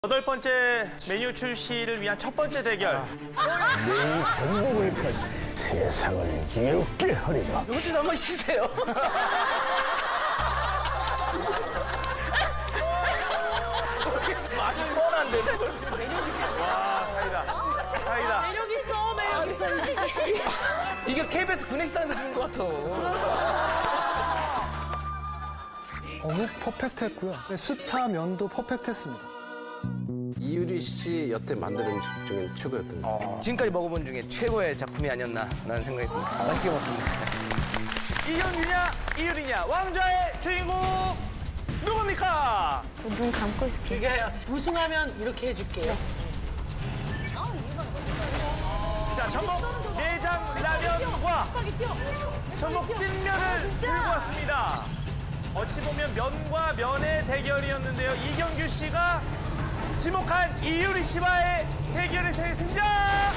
8번째 메뉴 출시를 위한 첫 번째 대결. 내 전복을 가지고 세상을 이롭게 하리라. 이것 좀 한번 쉬세요. 맛이 뻔한데. 와, 사이다. 사이다. 매력 있어, 매력 있어. 이게 KBS 구내식당에서 주는 것 같아. 어묵 퍼펙트했고요. 스타 면도 퍼펙트했습니다. 이유리 씨 여태 만든 음식 중에 최고였던 것 같아요. 지금까지 먹어본 중에 최고의 작품이 아니었나라는 생각이 듭니다. 맛있게 먹었습니다. 이경규냐, 이유리냐, 왕좌의 주인공 누굽니까? 눈 감고 있을게. 이게 우승하면 이렇게 해줄게요. 자, 전복 내장 라면과 전복 찐면을 들고 왔습니다. 어찌 보면 면과 면의 대결이었는데요. 이경규 씨가 지목한 이유리 씨와의 대결에서의 승자!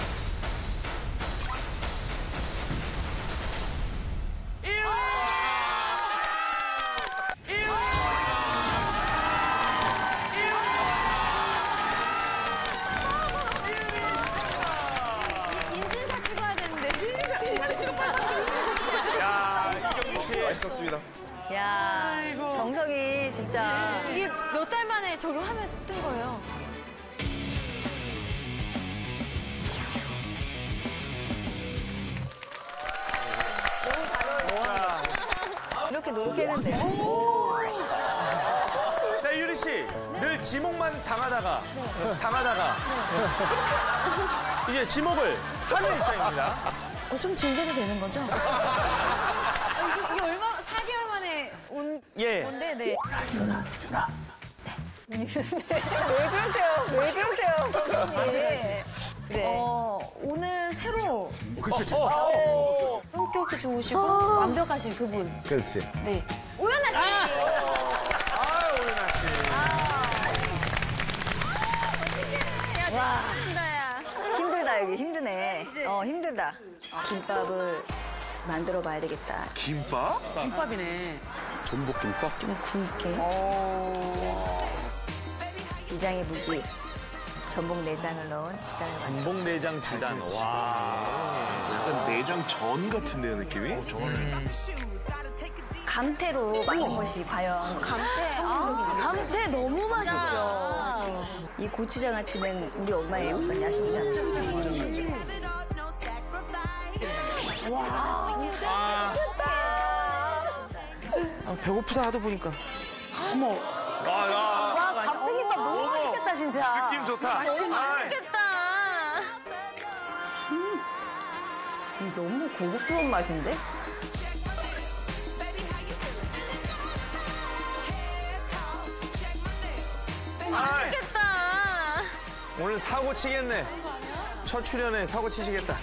이유리! 이유리! 인증샷 찍어야 되는데. 야, 이경규 씨. 맛있었습니다. 야, 정석이 진짜. 이게 몇 달 만에 적용하면 뜬 거예요. 이렇게 노력했는데. 자, 이유리 씨. 늘 지목만 당하다가, 이제 지목을 하는 입장입니다. 좀 진전이 되는 거죠? 이게 얼마, 4개월 만에 온 예. 건데, 네. 왜 그러세요? 왜 그러세요, 선생님? 네. 오늘 새로 그렇죠. 성격도 좋으시고 완벽하신 그분. 그렇지. 네. 오연아 씨! 아, 오연아 씨. 힘들다, 여기. 힘드네. 힘들다. 김밥을 만들어 봐야 되겠다. 김밥? 김밥이네. 전복김밥? 좀 굵게. 비장의 무기. 전복 내장을 넣은 지단을 만들어. 전복 내장 지단. 와. 약간 내장 전 같은데요, 느낌이? 감태로 만든 것이 과연 감태 너무 맛있죠. 이 고추장아찌는 우리 엄마의 어떤 야심이잖아요. 배고프다 하다 보니까. 와, 감태김밥 너무 맛있겠다 진짜. 느낌 좋다. 맛있겠다. 너무 고급스러운 맛인데? 맛있겠다. 오늘 사고 치겠네. 첫 출연에 사고 치시겠다.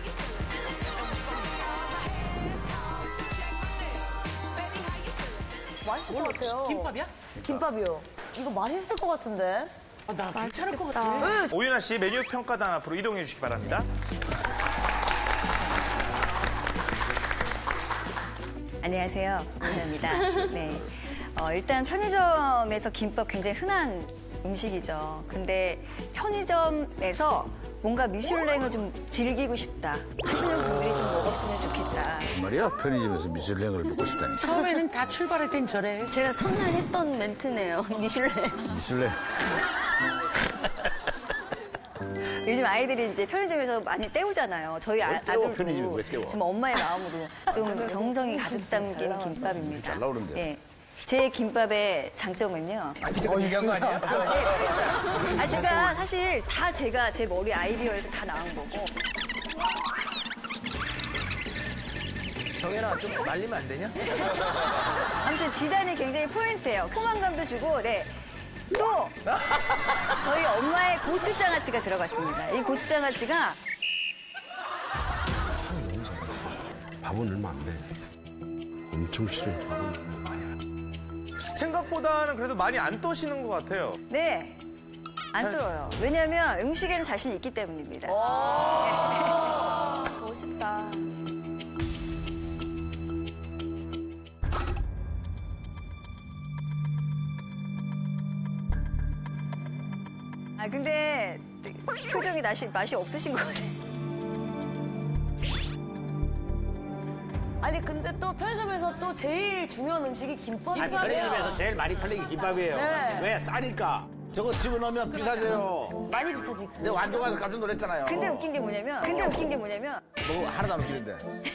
맛있을 것 같아요. 김밥이야? 김밥이요. 이거 맛있을 것 같은데? 나 괜찮을 것 같아. 오윤아 씨 메뉴 평가단 앞으로 이동해 주시기 바랍니다. 안녕하세요. 오은입니다. 네. 일단 편의점에서 김밥 굉장히 흔한 음식이죠. 근데 편의점에서 뭔가 미슐랭을 좀 즐기고 싶다 하시는 분들이 좀 먹었으면 좋겠다. 말이야, 편의점에서 미슐랭을 먹고 싶다니. 처음에는 다 출발할 땐 저래. 제가 첫날 했던 멘트네요. 미슐랭. 미슐랭. 요즘 아이들이 이제 편의점에서 많이 때우잖아요. 저희 때워, 편의점이 아들도 왜 때워? 지금 엄마의 마음으로 좀 정성이 가득 담긴 김밥입니다. 잘 나오는데. 네. 제 김밥의 장점은요. 이거 얘기한 거 아니야? 제가 사실 다 제가 제 머리 아이디어에서 다 나온 거고. 정연아, 좀 말리면 안 되냐? 아무튼 지단이 굉장히 포인트예요. 포만감도 주고, 네. 또 저희 엄마의 고추장아찌가 들어갔습니다. 이 고추장아찌가 너무 잘했어. 밥은 얼마 안 돼. 엄청 싫어요, 밥은. 생각보다는 그래도 많이 안 떠시는 것 같아요. 네. 안 들어요. 왜냐하면 음식에는 자신이 있기 때문입니다. 멋있다. 아 근데 표정이 맛이 없으신 것 같아요. 아니 근데 또 편의점에서 또 제일 중요한 음식이 김밥이에요. 편의점에서 제일 많이 팔리는 게 김밥이에요. 네. 왜? 싸니까. 저거 집어넣으면 비싸져요. 많이 비싸지. 내가 완전 가서 깜짝 놀랐잖아요. 근데 웃긴 게 뭐냐면 뭐 하나도 안 웃기는데.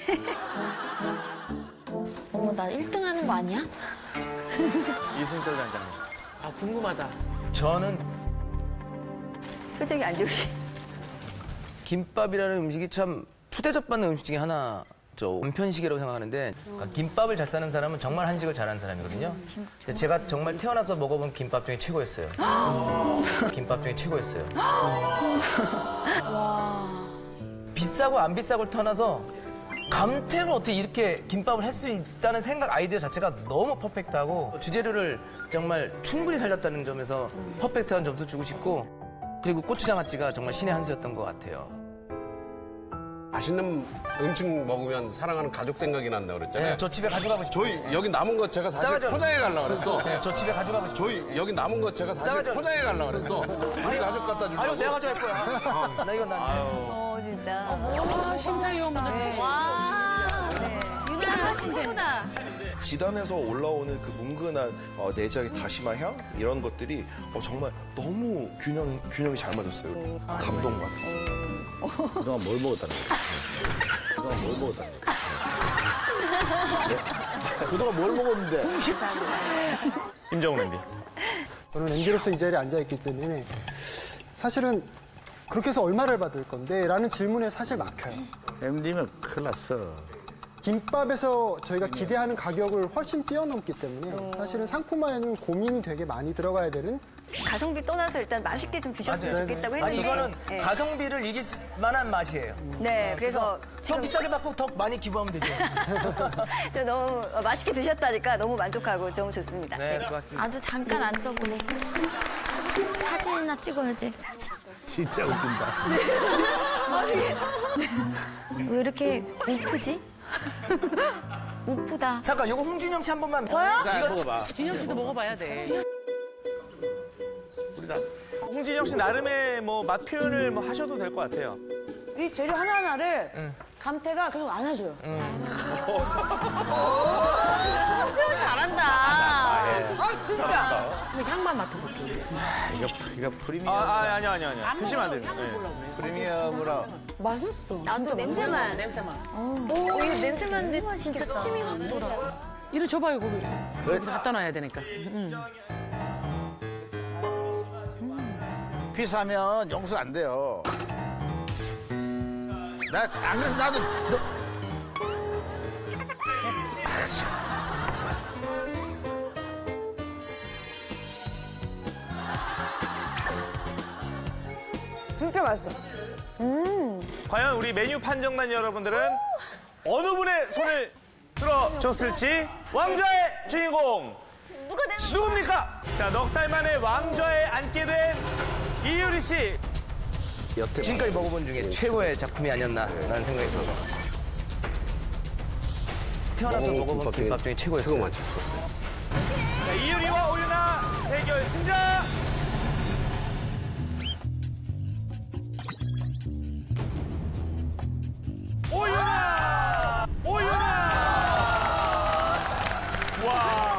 어머 나 1등 하는 거 아니야? 이승철 단장님. 아, 궁금하다. 저는 표정이 안 좋으시. 김밥이라는 음식이 참 푸대접받는 음식 중에 하나. 저 원편식이라고 생각하는데 김밥을 잘 싸는 사람은 정말 한식을 잘하는 사람이거든요. 근데 제가 정말 태어나서 먹어본 김밥 중에 최고였어요. 김밥 중에 최고였어요. 비싸고 안 비싸고를 떠나서 감태로 어떻게 이렇게 김밥을 할 수 있다는 생각 아이디어 자체가 너무 퍼펙트하고 주재료를 정말 충분히 살렸다는 점에서 퍼펙트한 점수 주고 싶고 그리고 고추장아찌가 정말 신의 한 수였던 것 같아요. 맛있는 음식 먹으면 사랑하는 가족 생각이 난다 그랬잖아요. 네, 저 집에 가져가고 싶어요. 저희 여기 남은 거 제가 사실 싸가죠. 포장해 가려고 그랬어. 네, 저 집에 가져가고 싶어요. 저희 여기 남은 거 제가 사실 싸가죠. 포장해 가려고 그랬어. 우리 가족 갖다 주려고. 아유, 내가 가져갈 거야. 나 이건 나한테. 진짜. 아, 심사위원분들 최고. 와. 네. 유나 최고다. 지단에서 올라오는 그 뭉근한 내장의 다시마 향 이런 것들이 정말 너무 균형이 잘 맞았어요. 감동받았어요. 그동안 뭘 먹었다는 거야? 그동안 뭘 먹었다는 거야? 그동안 뭘 먹었는데? 김정은 앤디. 저는 MD로서 이 자리에 앉아있기 때문에 사실은 그렇게 해서 얼마를 받을 건데? 라는 질문에 사실 막혀요. MD면 큰일 났어. 김밥에서 저희가 기대하는 가격을 훨씬 뛰어넘기 때문에 사실은 상품화에는 고민이 되게 많이 들어가야 되는 가성비 떠나서 일단 맛있게 좀 드셨으면 맞아요. 좋겠다고 아니, 했는데. 이거는 네. 가성비를 이길 만한 맛이에요. 네, 그래서 더 지금 비싸게 받고 더 많이 기부하면 되죠. 저 너무 맛있게 드셨다니까 너무 만족하고 너무 좋습니다. 네, 수고하셨습니다. 아주 잠깐 앉아보네. 사진이나 찍어야지. 진짜 웃긴다. 왜 이렇게 우프지? 우프다. 잠깐, 이거 홍진영 씨 한 번만. 자, 이거 먹어봐. 진영 씨도 먹어봐야 돼. 홍진영 씨 나름의 뭐 맛 표현을 뭐 하셔도 될 것 같아요. 이 재료 하나하나를 감태가 계속 안아줘요. 표현 잘한다. 진짜. 근데 향만 맡아볼게. 이거 프리미엄. 아니요. 드시면 안 됩니다. 네. 프리미엄으로. 맛있어. 나도 냄새만. 냄새만. 이거 냄새 맡는데 진짜 침이 확 돌아. 이리 줘봐요, 고기. 그래. 갖다 놔야 되니까. 비싸면 용서 안 돼요. 안 그래서 나도 진짜 맛있어. 과연 우리 메뉴 판정단 여러분들은 어느 분의 손을 들어줬을지 왕좌의 주인공 누굽니까? 자, 넉 달 만에 왕좌에 앉게 된 이유리 씨. 지금까지 먹어본 중에 최고의 작품이 아니었나라는 생각이 들어서. 태어나서 먹어본 김밥 중에 최고였어요. 최고 맛있었어요. 자, 이유리와 오윤아 대결 승자. 오윤아! 와.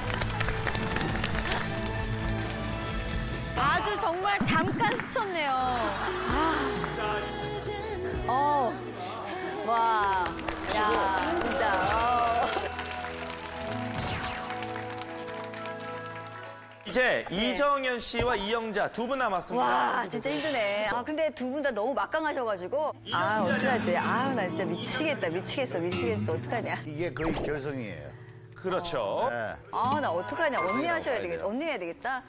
아주 정말 잠깐 스쳤네요. 와. 야, 진짜. 이제 이정현 씨와 이영자 두 분 남았습니다. 와, 진짜 힘드네. 아, 근데 두 분 다 너무 막강하셔가지고. 아, 어떡하지? 아, 나 진짜 미치겠어. 어떡하냐. 이게 거의 결성이에요. 그렇죠. 네. 아, 나 어떡하냐. 언니 하셔야 되겠다. 언니 해야 되겠다.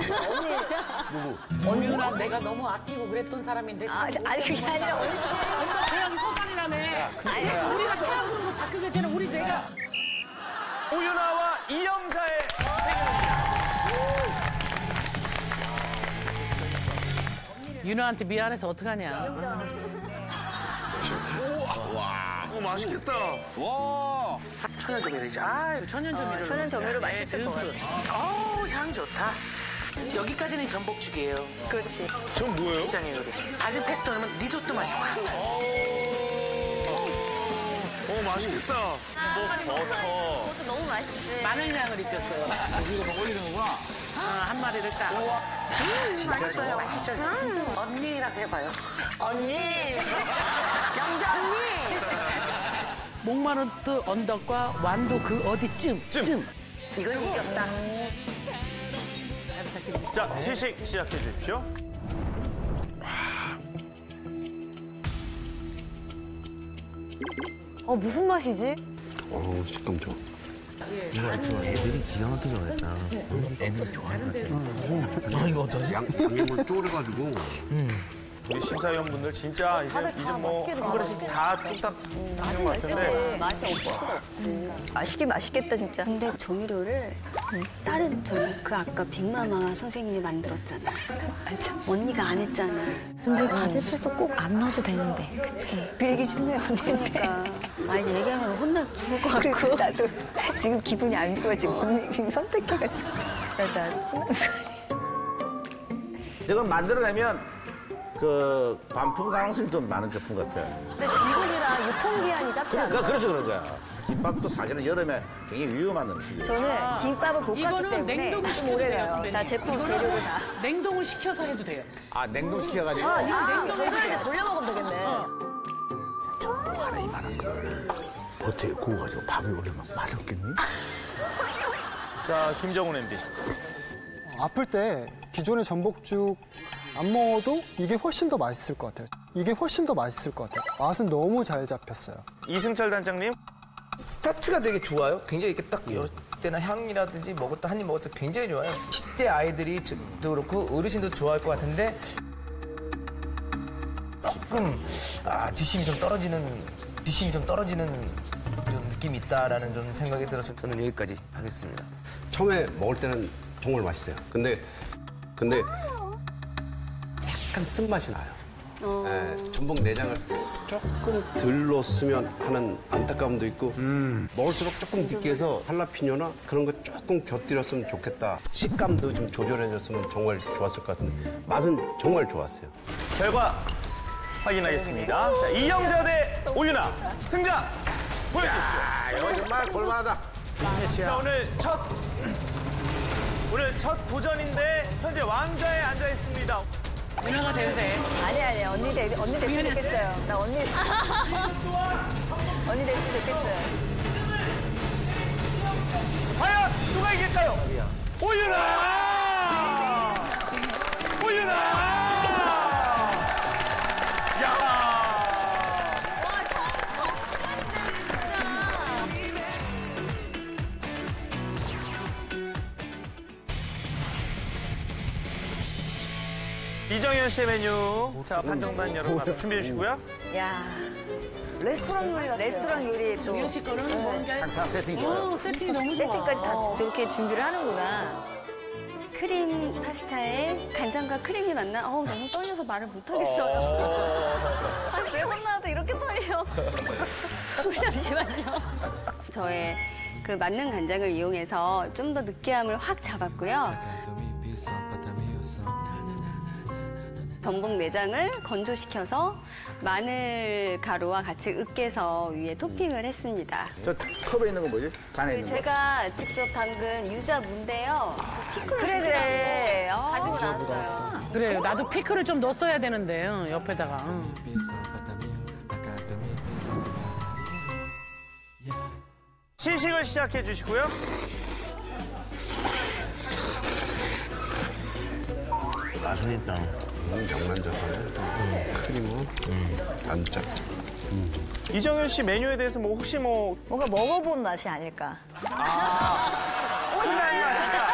언니. 언니랑 내가 너무 아끼고 그랬던 사람인데. 아, 아니, 그게 아니라 언니. 엄마 태양이 서산이라며. 우리가 태양으로 바뀌게 되는 우리 내가. 오윤아와 이영자의 윤호한테 미안해서 어떡하냐. 오, 맛있겠다. 와. 천연조미료지. 아, 천연조미료. 천연조미료 맛있을 것 같아. 어우, 향 좋다. 여기까지는 전복죽이에요. 그렇지. 전 뭐예요? 시장에 요리. 바질 페스토 넣으면 리조또 맛이 확 나요. 오, 맛있겠다. 버터. 그것도 너무 맛있지. 마늘향을 입혔어요. 여기가 막 올리는구나. 한 마리를 딱. 맛있어요. 맛있죠? 언니라고 해봐요. 언니. 영자 언니. 목마르트 언덕과 완도 그 어디쯤. 이건 이겼다. 자, 시식 시작해 주십시오. 무슨 맛이지? 식감 좋아. 애들이 기가 막히게 좋아했다. 애들이 좋아할 것 같아. 이거 어쩌지? 양념을 졸여가지고. 우리 심사위원분들 진짜 이제 뭐 한 그릇씩 다 뚝딱 하시는 것 같은데. 맛이 없을 수가 없지. 맛있긴 맛있겠다 진짜. 근데 조미료를 다른 그 아까 빅마마 선생님이 만들었잖아. 언니가 안 했잖아. 근데 바질 페스토 꼭 안 넣어도 되는데. 그치. 그 얘기 좀 해요. 그러니까 만약 얘기하면 혼나 죽을 것 같고. 그리고 나도 지금 기분이 안 좋아. 지금 언니 지금 선택해가지고. 나 이건 만들어내면 그 반품 가능성이 좀 많은 제품 같아요. 근데 전복이라 유통기한이 짧지 않아? 그래서 그런 거야. 김밥도 사실은 여름에 굉장히 위험한 음식이에요. 저는 김밥을 볶았기 이거는 때문에 냉동을 좀 시켜도 오래 돼요, 가요. 선배님. 다 제품 이거는 재료를 다. 냉동을 시켜서 해도 돼요. 아, 냉동시켜가지고. 저희들 돌려 먹으면 되겠네. 하나 이만한 걸 버터에 구워가지고 밥이 올리면 맛없겠니? 자, 김정훈 MD. 아플 때 기존의 전복죽 안 먹어도 이게 훨씬 더 맛있을 것 같아요. 이게 훨씬 더 맛있을 것 같아요. 맛은 너무 잘 잡혔어요. 이승철 단장님. 스타트가 되게 좋아요. 굉장히 이렇게 딱 열을 때나 향이라든지 먹을 때 한 입 먹을 때 굉장히 좋아요. 10대 아이들이도 그렇고 어르신도 좋아할 것 같은데 조금 뒷심이 좀 떨어지는 그런 느낌이 있다라는 좀 생각이 들어서 저는 여기까지 하겠습니다. 처음에 먹을 때는 정말 맛있어요. 근데 약간 쓴맛이 나요. 예, 전복 내장을 조금 덜 넣었으면 하는 안타까움도 있고 먹을수록 조금 느끼해서 할라피뇨나 그런 거 조금 곁들였으면 좋겠다. 식감도 좀 조절해줬으면 정말 좋았을 것 같은데 맛은 정말 좋았어요. 결과 확인하겠습니다. 자, 이영자 대 오윤아. 승자 보여주십시오. 이거 정말 볼만하다. 자, 오늘 첫 도전인데 현재 왕좌에 앉아 있습니다. 윤아가 돼도 돼. 아니 언니 됐으면 좋겠어요. 나 언니 됐으면 좋겠어요. 과연 누가 이길까요? 오윤아! 오윤아! 야! 이정현 씨의 메뉴. 자, 판정단 여러분 앞에 준비해 주시고요. 야 레스토랑 요리 또 정현 씨 거는 뭔가 항상 세팅 좋아요. 세팅이 너무 좋아. 세팅까지 다 저렇게 준비를 하는구나. 크림 파스타에 간장과 크림이 만나 너무 떨려서 말을 못하겠어요. 아니 매번 나와도 이렇게 떨려. 잠시만요. 저의 그 맞는 간장을 이용해서 좀 더 느끼함을 확 잡았고요. 전복 내장을 건조시켜서 마늘 가루와 같이 으깨서 위에 토핑을 했습니다. 저 컵에 있는 거 뭐지? 잔에 있는 거. 제가 직접 담근 유자무인데요. 그래. 가지고 나왔어요. 그래, 나도 피클을 좀 넣었어야 되는데 옆에다가. 시식을 시작해 주시고요. 맛은 있다. 명란젓에 크림은 안 짭. 이정현 씨 메뉴에 대해서 뭐 혹시 뭐 뭔가 먹어본 맛이 아닐까. 흔한 맛이다.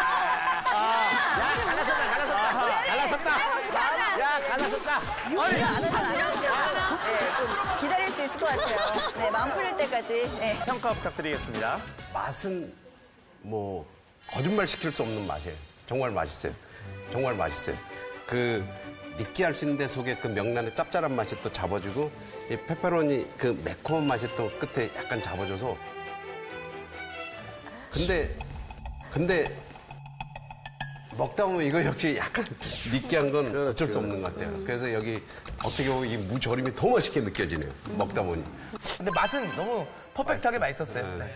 갈라섰다. 좀 기다릴 수 있을 것 같아요. 네, 마음 풀릴 때까지. 네. 평가 부탁드리겠습니다. 맛은 뭐 거짓말 시킬 수 없는 맛이에요. 정말 맛있어요. 정말 맛있어요. 그 느끼할 수 있는데 속에 그 명란의 짭짤한 맛이 또 잡아주고 이 페퍼로니 그 매콤한 맛이 또 끝에 약간 잡아줘서 근데 먹다 보면 이거 역시 약간 느끼한 건 어쩔 수 없는 것 같아요. 그래서 여기 어떻게 보면 이 무절임이 더 맛있게 느껴지네요. 먹다 보니. 근데 맛은 너무 퍼펙트하게 맛있었어요. 네.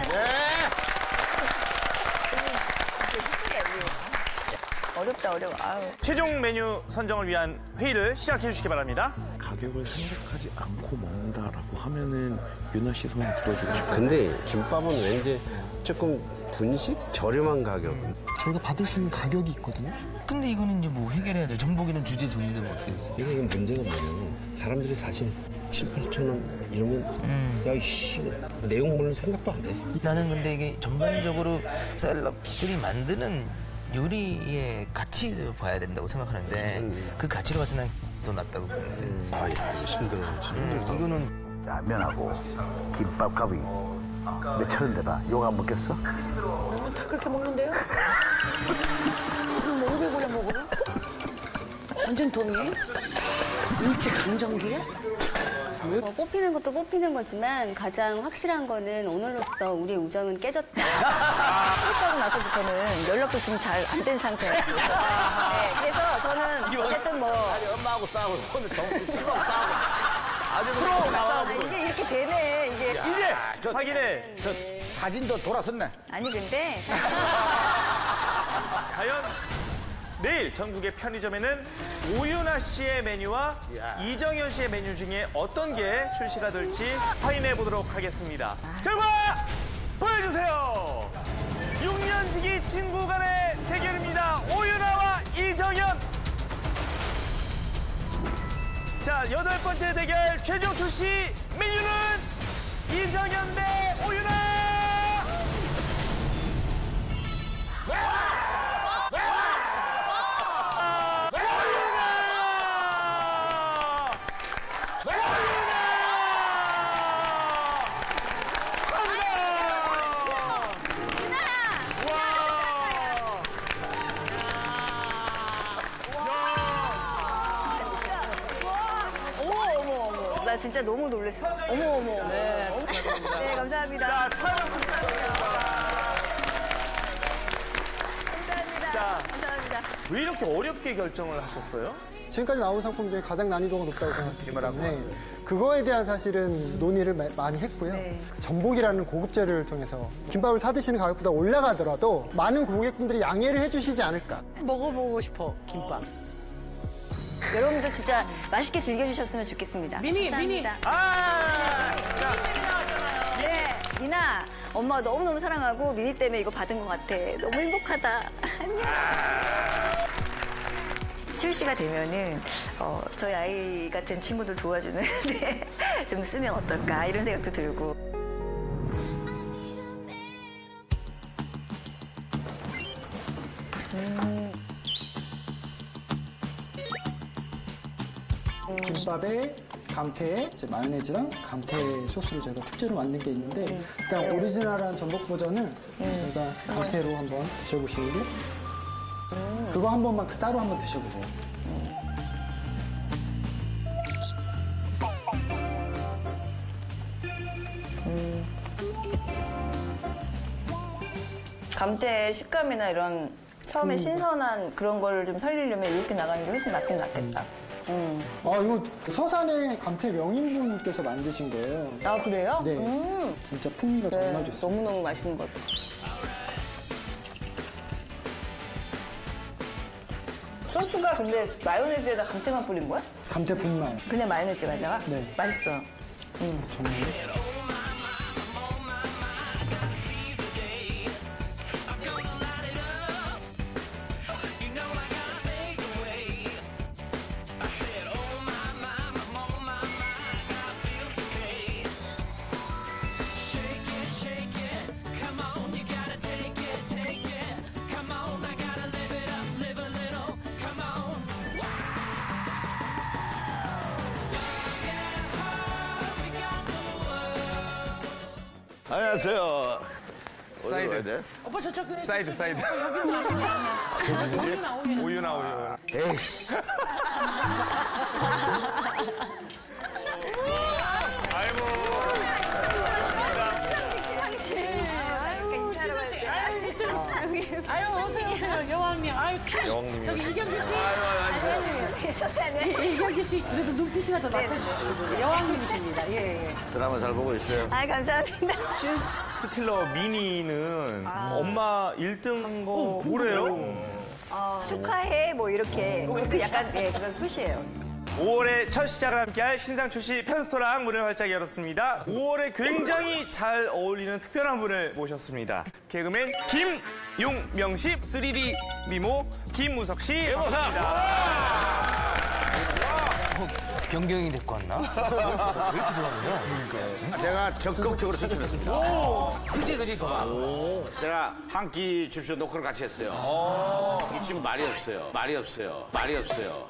어렵다, 어려워. 아유. 최종 메뉴 선정을 위한 회의를 시작해 주시기 바랍니다. 가격을 생각하지 않고 먹는다라고 하면은 유나 씨 손을 들어주고 싶어요. 근데 김밥은 왠지 조금 분식? 저렴한 가격. 저희가 받을 수 있는 가격이 있거든요. 근데 이거는 이제 뭐 해결해야 돼. 전복이는 주제 줬는데 뭐 어떻게 했어? 이게 문제가 뭐냐면 사람들이 사실 7, 8천 원 이러면 야, 이씨, 내용물은 생각도 안 해. 나는 근데 이게 전반적으로 셀럽들이 만드는 요리의 가치를 봐야 된다고 생각하는데 그 가치로 봐서 난 더 낫다고 보는데. 아, 이거 힘들어. 진짜. 이거는 라면하고 김밥값이 몇천 원대다. 요거 안 먹겠어? 다 그렇게 먹는데요? 뭐 500원에 먹어요? 완전 동의해? 일제 강점기에? 뽑히는 것도 뽑히는 거지만 가장 확실한 거는 오늘로써 우리의 우정은 깨졌다. 시작하고 나서부터는 연락도 지금 잘 안 된 상태예요. 네, 그래서 저는 어쨌든 뭐 엄마하고 싸우고 오늘 치고 싸우고. 아주 프로 나와. 이게 이렇게 되네. 이게 이제 확인해. 저 사진도 돌아섰네. 아니 근데 과연 내일 전국의 편의점에는 오윤아 씨의 메뉴와 이정현 씨의 메뉴 중에 어떤 게 출시가 될지 확인해 보도록 하겠습니다. 결과 보여주세요. 6년지기 친구 간의 대결입니다. 오윤아와 이정현. 자, 8번째 대결 최종 출시 메뉴는 이정현 대 오윤아. 나 진짜 너무 놀랐어. 어머 어머 어머. 네, 감사합니다. 자, 촬영습니다. 감사합니다. 자. 감사합니다. 왜 이렇게 어렵게 결정을 하셨어요? 지금까지 나온 상품 중에 가장 난이도가 높다고 생각하기 때문에 그거에 대한 사실은 논의를 많이 했고요. 네. 전복이라는 고급재료를 통해서 김밥을 사드시는 가격보다 올라가더라도 많은 고객분들이 양해를 해주시지 않을까. 먹어보고 싶어, 김밥. 여러분도 진짜 맛있게 즐겨주셨으면 좋겠습니다. 미니. 감사합니다. 자, 네, 미나. 엄마가 너무너무 사랑하고 미니 때문에 이거 받은 것 같아. 너무 행복하다. 안녕. 출시가 되면은 저희 아이 같은 친구들 도와주는 데 좀 쓰면 어떨까 이런 생각도 들고. 김밥에 감태에 이제 마요네즈랑 감태 소스를 저희가 특제로 만든 게 있는데 일단 오리지널한 전복 버전을 저희가 감태로 한번 드셔보시는 게 그거 한 번만 따로 한번 드셔보세요. 감태의 식감이나 이런 처음에 신선한 그런 거를 좀 살리려면 이렇게 나가는 게 훨씬 낫긴 낫겠다. 이거 서산의 감태 명인분께서 만드신 거예요. 아, 그래요? 네. 진짜 풍미가 네, 정말 좋습니다. 너무너무 맛있는 것 같아요. 소스가 근데 마요네즈에다 감태만 뿌린 거야? 감태 분말. 그냥 마요네즈에다가? 네. 맛있어. 정말. 안녕하세요. 사이드. 오빠 저쪽 그 사이드. 오윤아. 에이씨. 아이고. 아유 어서 오세요 여왕님. 아유 이경규 씨 그래도 눈빛이라도 맞춰주시고 여왕님이십니다. 예. 드라마 잘 보고 있어요. 아, 감사합니다. 신스틸러 미니는 엄마 1등 한 거 뭐래요? 축하해, 뭐 이렇게. 그 약간, 예, 그건 끝이에요. 5월의 첫 시작을 함께할 신상 출시 편스토랑 문을 활짝 열었습니다. 5월에 굉장히 잘 어울리는 특별한 분을 모셨습니다. 개그맨 김용명 씨, 3D 미모 김무석 씨. 반갑습니다. 변경이 데리고 왔나? 왜 이렇게 좋아하는 거야? 제가 적극적으로 추천했습니다. 그지, 그거 봐. 제가 한 끼 줍쇼 노크를 같이 했어요. 이 친구 말이 없어요. 말이 없어요. 말이 없어요.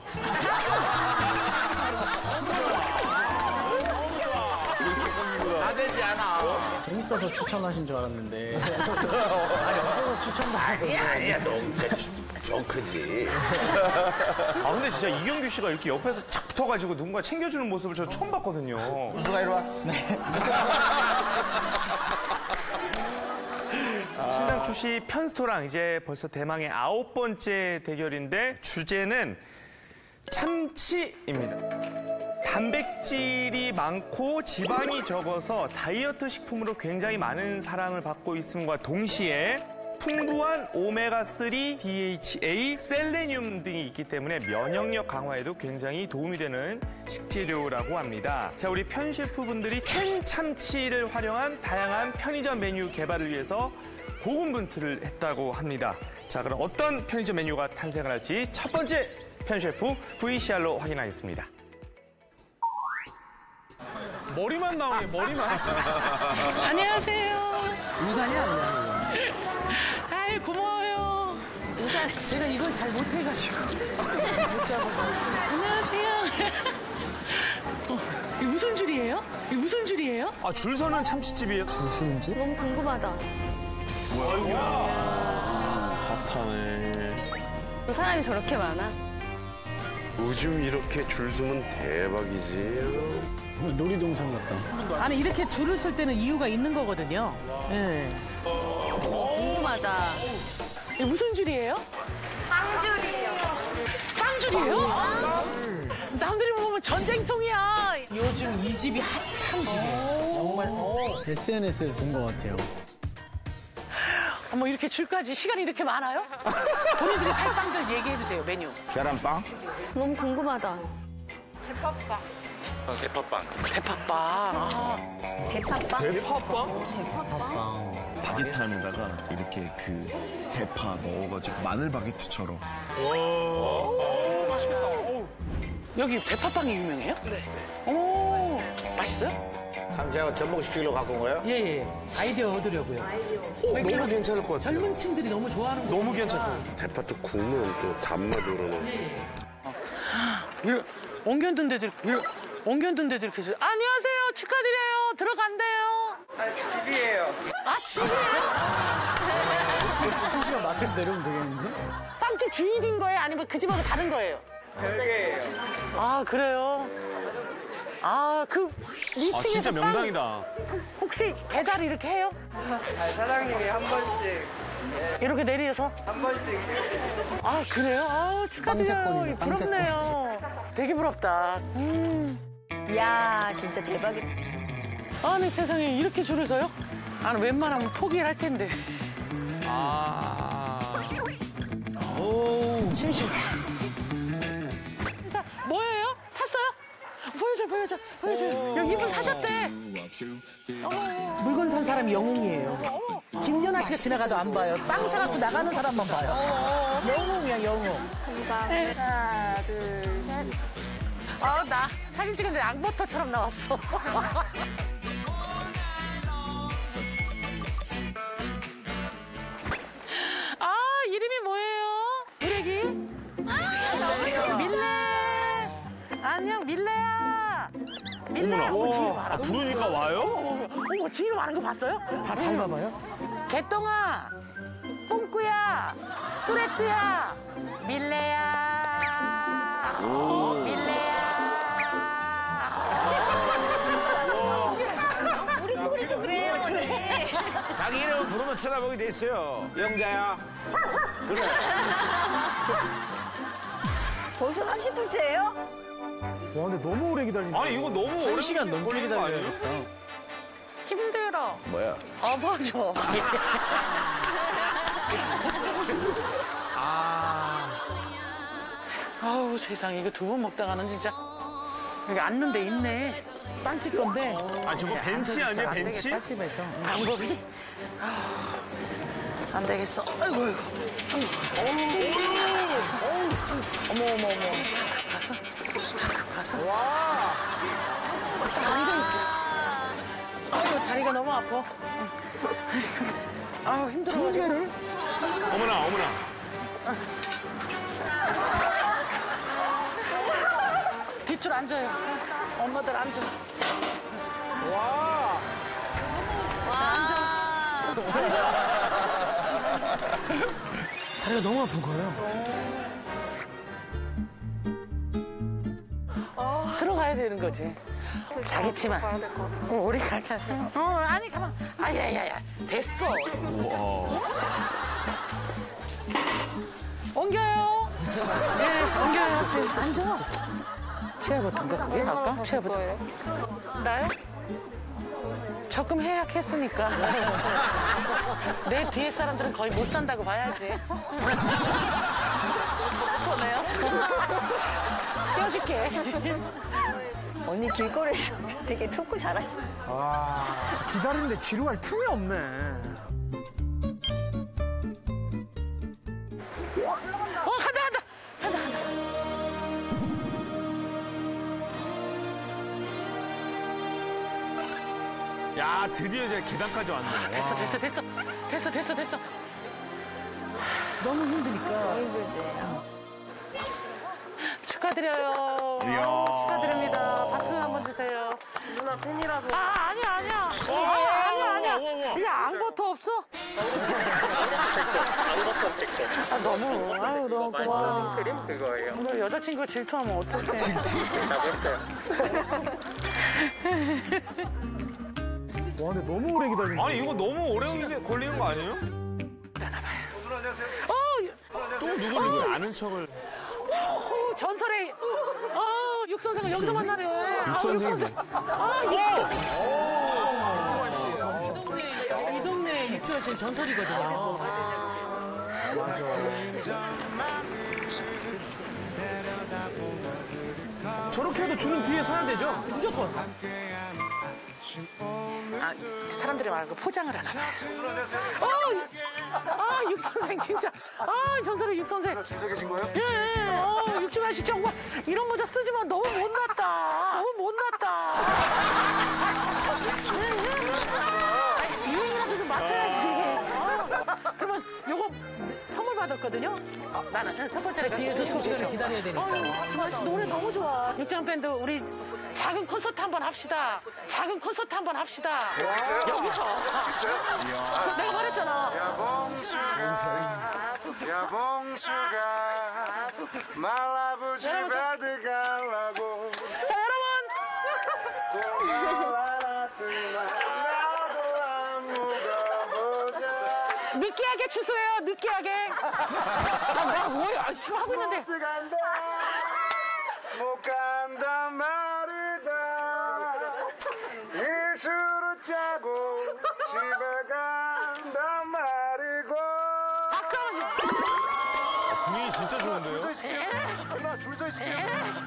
다 되지 않아. 재밌어서 추천하신 줄 알았는데. 아니, 없어서 추천도 하셨어요. 아니야, 너무 크지. 아 근데 진짜 이경규 씨가 이렇게 옆에서 착 붙어가지고 누군가 챙겨주는 모습을 저 처음 봤거든요. 우수가 이리 와. 신상 출시 편스토랑 이제 벌써 대망의 9번째 대결인데 주제는 참치입니다. 단백질이 많고 지방이 적어서 다이어트 식품으로 굉장히 많은 사랑을 받고 있음과 동시에 풍부한 오메가3, DHA, 셀레늄 등이 있기 때문에 면역력 강화에도 굉장히 도움이 되는 식재료라고 합니다. 자, 우리 편 셰프분들이 캔 참치를 활용한 다양한 편의점 메뉴 개발을 위해서 고군분투를 했다고 합니다. 자, 그럼 어떤 편의점 메뉴가 탄생을 할지 첫 번째 편 셰프 VCR로 확인하겠습니다. 머리만 나오네, 머리만. 안녕하세요. 우산이야, 그냥. 아이 고마워요. 제가 이걸 잘 못해가지고 못 잡아서. 안녕하세요. 이게 무슨 줄이에요? 이게 무슨 줄이에요? 아, 줄 서는 참치집이에요? 너무 궁금하다. 핫하네. 또 사람이 저렇게 많아? 요즘 이렇게 줄 서면 대박이지. 놀이동산 같다. 아니 이렇게 줄을 쓸 때는 이유가 있는 거거든요. 예. 궁금하다. 이게 무슨 줄이에요? 빵줄이에요. 빵줄이에요? 남들이 보면 전쟁통이야. 요즘 이 집이 핫한 집이에요. 정말. SNS에서 본 것 같아요. 뭐 이렇게 줄까지 시간이 이렇게 많아요? 본인들이 살 빵들 얘기해 주세요, 메뉴. 계란빵? 너무 궁금하다. 대파빵. 아. 대파빵? 대파빵? 바게트 안에다가 이렇게 그 대파 넣어가지고 마늘 바게트처럼. 진짜 맛있겠다. 여기 대파빵이 유명해요? 네. 오, 맛있어요? 참치하고 전복시키려고 갖고 온 거예요? 예. 아이디어 얻으려고요. 너무 괜찮을 것 같아요. 젊은 층들이 너무 좋아하는 거. 너무 괜찮아요. 대파 또 구우면 또 단맛 우러나. 옹견둔 데도 이렇게 해서 안녕하세요, 축하드려요, 들어간대요. 집이에요. 집이에요? 실시간 맞춰서 내려오면 되겠는데? 빵집 주인인 거예요? 아니면 그 집하고 다른 거예요? 별개예요. 아, 그래요? 아, 그 2층에서 아, 진짜 명당이다. 혹시 배달 이렇게 해요? 사장님이 한 번씩 이렇게 내려서? 한 번씩 아, 그래요? 아, 축하드려요. 빵사건이네, 빵사건. 부럽네요. 되게 부럽다. 야, 진짜 대박이다. 아니, 세상에 이렇게 줄을 서요? 아, 웬만하면 포기를 할 텐데. 심심해. 뭐예요? 샀어요? 보여줘. 여기 이분 사셨대. 물건 산 사람이 영웅이에요. 김연아 씨가 지나가도 안 봐요. 빵 사갖고 나가는 사람만 봐요. 영웅이야, 영웅. 하나, 둘, 셋. 나 사진 찍었는데 앙버터처럼 나왔어. 이름이 뭐예요? 우레기? 밀레. 안녕, 밀레야. 밀레야. 지금 알아. 부르니까 와요? 어머, 지금 아는 거 봤어요? 잘 봐봐요. 개똥아, 뽕꾸야, 뚜레뚜야, 밀레야. 밀레야. 우리도 그래요, 언니. 자기 이름을 부르면 쳐다보게 돼 있어요. 영자야. 그래. 벌써 30분째예요? 와, 근데 너무 오래 기다린다. 아니 이거 너무 오래 1시간 넘게 걸리는 거 아니에요? 기다려야겠다. 힘들어. 뭐야? 업어줘. 아우 세상에 이거 두 번 먹다가는 진짜 여기 앉는 데 있네. 빵집 건데. 아 저거 벤치 아니에요 벤치? 빵집에서 방법이 안 되겠어. 아이고 아이고. 어머. 가서. 와. 딱 앉아있지. 아이고 다리가 너무 아파. 아우 힘들어가지고. 어머나. 뒷줄 앉아요. 엄마들 앉아. 와. 앉아. 다리가 너무 아픈 거예요. 들어가야 되는 거지. 자기 치만. 우리 가자. 아니 가만. 아야야야. 됐어. 옮겨요. 네, 옮겨요. 앉아. 치아부터인가 그게 아까? 치아부터. 나요? 적금 해약했으니까. 내 뒤에 사람들은 거의 못 산다고 봐야지. 보네요. 껴줄게. 언니 길거리에서 되게 토크 잘하시네. 아, 기다리는데 지루할 틈이 없네. 간다. 야 드디어 제가 계단까지 왔네. 됐어. 너무 힘드니까. 너무 힘들지. 축하드려요. 축하드립니다. 박수 한번 주세요. 누나 팬이라서. 아니야. 아니야. 그냥 아무것도 없어? 너무 고마워. 그림 그거예요. 오늘 여자친구 질투하면 어떡해. 라고 했어요. 와, 근데 너무 오래 기다린다. 아니 이거 너무 오래 걸리는 거 아니에요? 또 누구를 아는 척을. 전설의 육선생을 여기서 만나네. 육선생. 이 동네 육주환 씨는 전설이거든요. 저렇게 해도 주는 뒤에 서야 되죠? 무조건. 사람들이 말고 포장을 하나 봐요. 육선생 진짜. 전설의 육선생. 주소 계신 거예요? 예. 육주환 씨 정말 이런 모자 쓰지만 너무 못났다. 유행이라도 좀 맞춰야지. 그러면 요거 선물 받았거든요. 나는 첫 번째 뒤에서 2시간을 기다려야 되니까. 노래 너무 좋아. 육주환 밴드 우리 작은 콘서트 한번 합시다. 여기서. 내가 말했잖아. 야봉수가 말라고 집에 들어가려고. 자 여러분. 느끼하게 추수해요. 느끼하게. 뭐야? 지금 하고 있는데. 못 간다 말이다. 이수로 짜고 집에 간다 말이고. 분위기 진짜 좋은데요? 줄서 있을게요.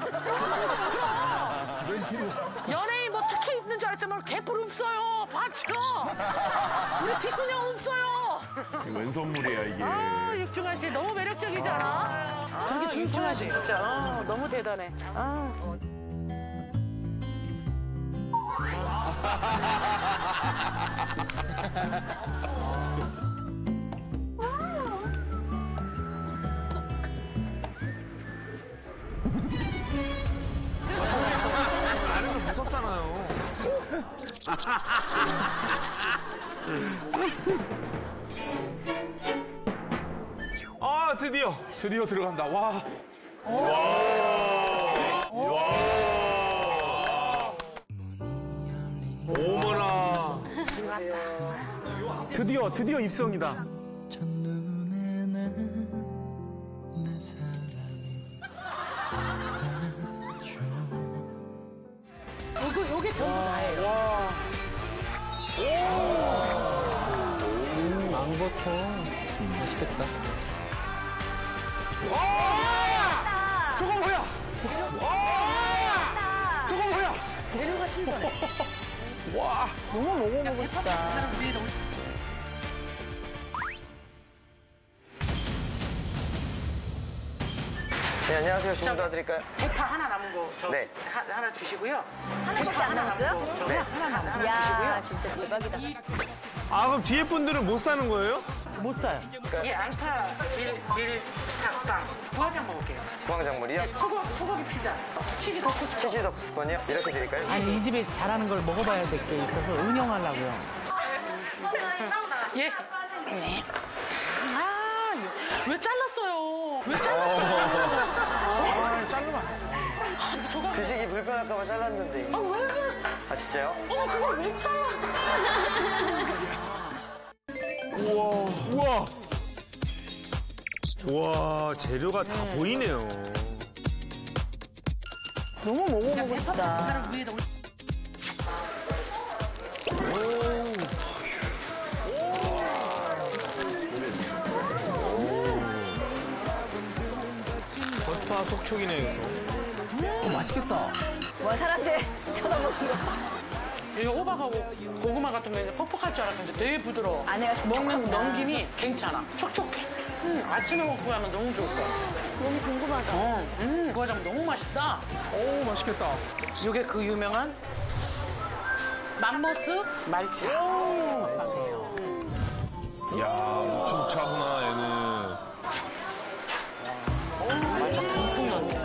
연예인 뭐 특혜 있는 줄 알았지만 개뿔 없어요. 봤죠? 우리 피크냥 없어요. 웬 선물이야 이게. 육중환 씨 너무 매력적이잖아. 저렇게 육중환 씨 진짜 너무 대단해. 안에서 무섭잖아요. 드디어 들어간다. 와. 어머나. 드디어 입성이다. 요게 전부 다예요. 망버터. 맛있겠다. 저건 뭐야? 저건 뭐야? 재료가 신선해. 와. 너무 먹어보고 싶다. 네, 안녕하세요. 주문 도와드릴까요? 대파 하나 남은 거 저 네. 하나 주시고요. 하나밖에 안 남았어요? 네. 하나 이야, 주시고요. 진짜 대박이다. 아, 그럼 뒤에 분들은 못 사는 거예요? 못 사요. 이 양파, 밀, 삭빵, 부화장 먹을게요. 구황작물이요? 소고기 피자, 치즈 도쿠스. 치즈 덕스콘이요? 이렇게 드릴까요? 아니 이 집에 잘하는 걸 먹어봐야 될 게 있어서 응용하려고요. 예. 아, 왜 잘랐어요? 왜 잘랐어요? 아, 자르면. 드시기 불편할까봐 잘랐는데. 아, 왜 그래? 아, 진짜요? 그걸 왜 잘라? 우와. 와, 재료가 다 보이네요. 너무 먹어보고 싶다. 파스타를 위에다 겉바 속촉이네요. 맛있겠다. 와, 사람들 쳐다보는 거 봐. 이거 호박하고 고구마 같은 거 퍽퍽할 줄 알았는데 되게 부드러워. 안에가 먹는 넘김이 괜찮아. 촉촉해. 아침에 먹고 하면 너무 좋을 거야. 너무 궁금하다. 부화장 너무 맛있다. 오, 맛있겠다. 이게 그 유명한 맘모스 말차. 맛이에요. 이야, 엄청 차구나, 얘는. 말차 듬뿍 넣네.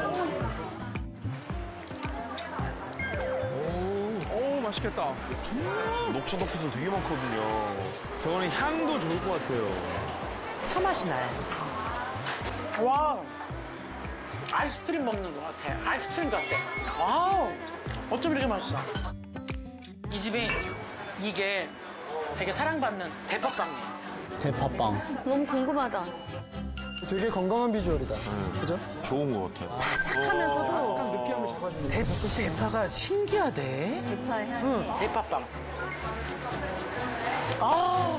오, 맛있겠다. 녹차 덕후도 되게 많거든요. 저거는 향도 좋을 것 같아요. 차 맛이 나요. 와, 아이스크림 먹는 것 같아. 아이스크림 같아. 와우, 어쩜 이렇게 맛있어? 이 집에 이게 되게 사랑받는 대파빵이에요. 대파빵. 너무 궁금하다. 되게 건강한 비주얼이다. 그죠? 좋은 것 같아요. 바삭하면서도 약간 느끼함을 잡아주는. 대파가 신기하대. 대파 향이. 응, 대파빵. 아.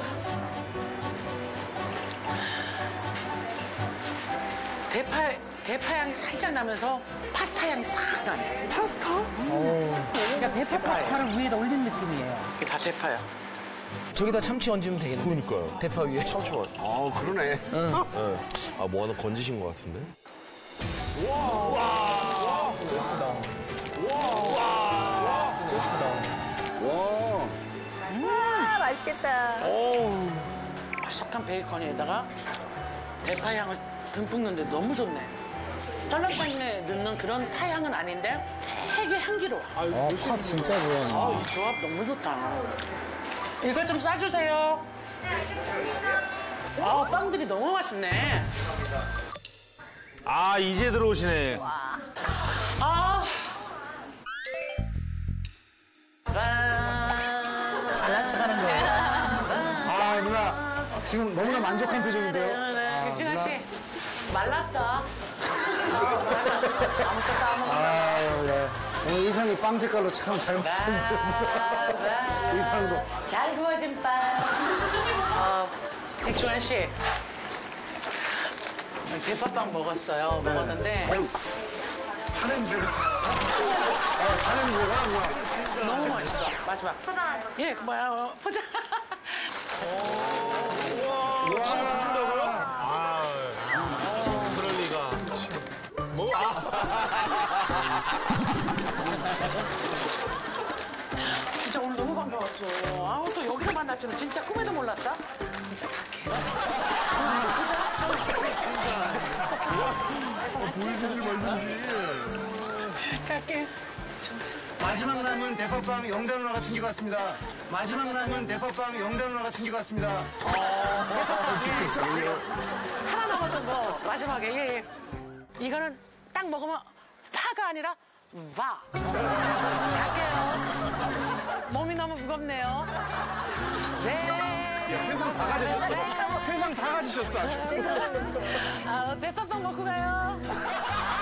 대파 향이 살짝 나면서 파스타 향이 싹 나네. 파스타? 그러니까 대파 파스타를 위에다 올린 느낌이에요. 이게 다 대파야. 저기다 참치 얹으면 되겠네. 그러니까요. 대파 위에. 참 좋아. 아, 그러네. 네. 아, 뭐 하나 건지신 것 같은데? 와, 맛있겠다. 바삭한 베이컨에다가 대파 향을 듬뿍 넣는데 너무 좋네. 설렁탕에 넣는 그런 파 향은 아닌데 되게 향기로워. 파 진짜 좋아하네. 이 조합 너무 좋다. 이거 좀 싸주세요. 빵들이 너무 맛있네. 아, 이제 들어오시네. 잘난 척하는 거예요. 아, 누나. 지금 너무나 만족한 표정인데요. 육진아 씨, 말랐다. 말랐어. 아무것도 안 먹어. 아, 네. 오늘 의상이 빵 색깔로 참 잘 맞췄네요. 의상도. 잘 구워진 빵. 백종환 씨. 대파빵 먹었어요. 먹었는데. 파 냄새가. 파 냄새가 누나. 너무 맛있어. 마지막. 예, 그 뭐야. 포장. 와, 주신다고요? 아, 그럴 리가. 뭐? 진짜 오늘 너무 반가웠어. 아우, 또 여기서 만날 줄은 진짜 꿈에도 몰랐다. 진짜 갈게. 보여주질 말든지. 갈게. 마지막 남은 대파빵 영자 누나가 챙겨갔습니다. 마지막 남은 대파빵 영자 누나가 챙겨갔습니다. 하나 남았던 거 마지막에 예. 이거는 딱 먹으면 파가 아니라 와. 갈게요. 몸이 너무 무겁네요. 네. 야, 세상 다 가지셨어. 세상 다 가지셨어. 아주. 대파빵 먹고 가요.